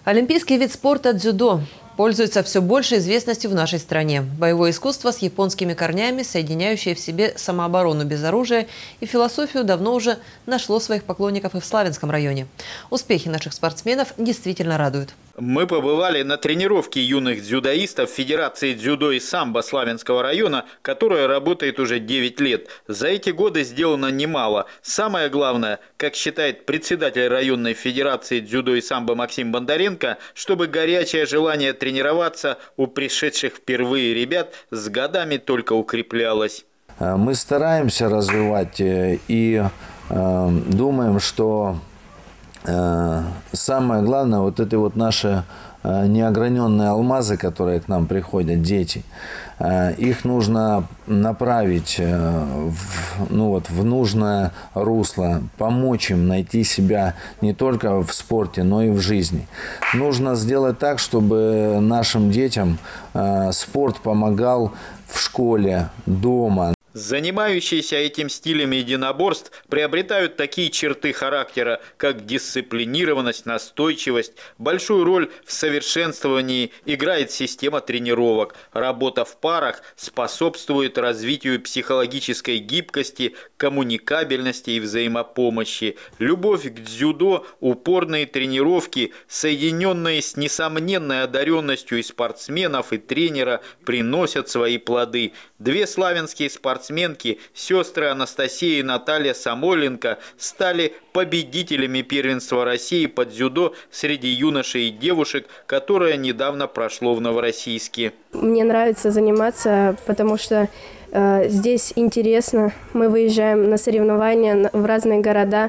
Олимпийский вид спорта дзюдо пользуется все большей известностью в нашей стране. Боевое искусство с японскими корнями, соединяющее в себе самооборону без оружия и философию, давно уже нашло своих поклонников и в Славянском районе. Успехи наших спортсменов действительно радуют. Мы побывали на тренировке юных дзюдоистов Федерации дзюдо и самбо Славянского района, которая работает уже 9 лет. За эти годы сделано немало. Самое главное, как считает председатель районной федерации дзюдо и самбо Максим Бондаренко, чтобы горячее желание тренироваться у пришедших впервые ребят с годами только укреплялось. Мы стараемся развивать и думаем, что самое главное, вот это вот наши неограненные алмазы, которые к нам приходят, дети, их нужно направить в нужное русло, помочь им найти себя не только в спорте, но и в жизни. Нужно сделать так, чтобы нашим детям спорт помогал в школе, дома. Занимающиеся этим стилем единоборств приобретают такие черты характера, как дисциплинированность, настойчивость. Большую роль в совершенствовании играет система тренировок. Работа в парах способствует развитию психологической гибкости, коммуникабельности и взаимопомощи. Любовь к дзюдо, упорные тренировки, соединенные с несомненной одаренностью и спортсменов, и тренера, приносят свои плоды. Две славянские спортсменки, сестры Анастасия и Наталья Самойленко, стали победителями первенства России по дзюдо среди юношей и девушек, которое недавно прошло в Новороссийске. Мне нравится заниматься, потому что здесь интересно. Мы выезжаем на соревнования в разные города.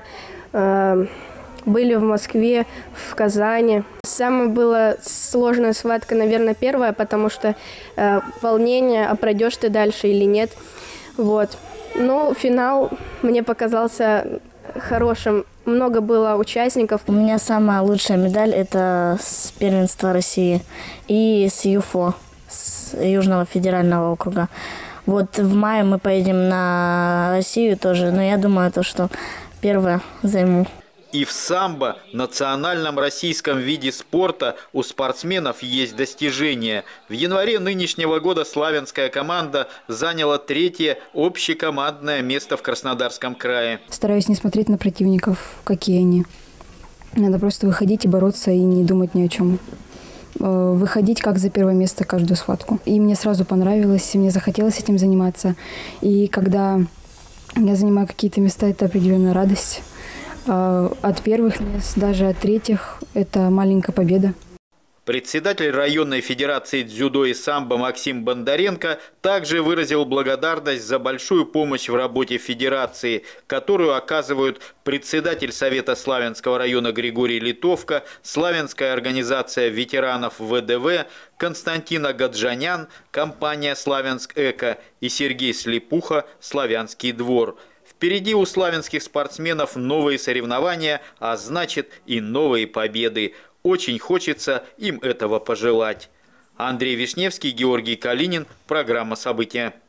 Были в Москве, в Казани. Самая была сложная схватка, наверное, первая, потому что волнение, а пройдешь ты дальше или нет. Вот. Но финал мне показался хорошим. Много было участников. У меня самая лучшая медаль – это с первенства России и с ЮФО, с Южного федерального округа. Вот в мае мы поедем на Россию тоже, но я думаю, что первое займу. И в самбо, национальном российском виде спорта, у спортсменов есть достижения. В январе нынешнего года славянская команда заняла 3-е общекомандное место в Краснодарском крае. Стараюсь не смотреть на противников, какие они. Надо просто выходить и бороться, и не думать ни о чем. Выходить как за первое место каждую схватку. И мне сразу понравилось, мне захотелось этим заниматься. И когда я занимаю какие-то места, это определенная радость. От первых мест, даже от третьих, это маленькая победа. Председатель районной федерации дзюдо и самбо Максим Бондаренко также выразил благодарность за большую помощь в работе федерации, которую оказывают председатель Совета Славянского района Григорий Литовка, Славянская организация ветеранов ВДВ, Константин Агаджанян, компания «Славянск-Эко» и Сергей Слепуха, «Славянский двор». Впереди у славянских спортсменов новые соревнования, а значит и новые победы. Очень хочется им этого пожелать. Андрей Вишневский, Георгий Калинин. Программа «События».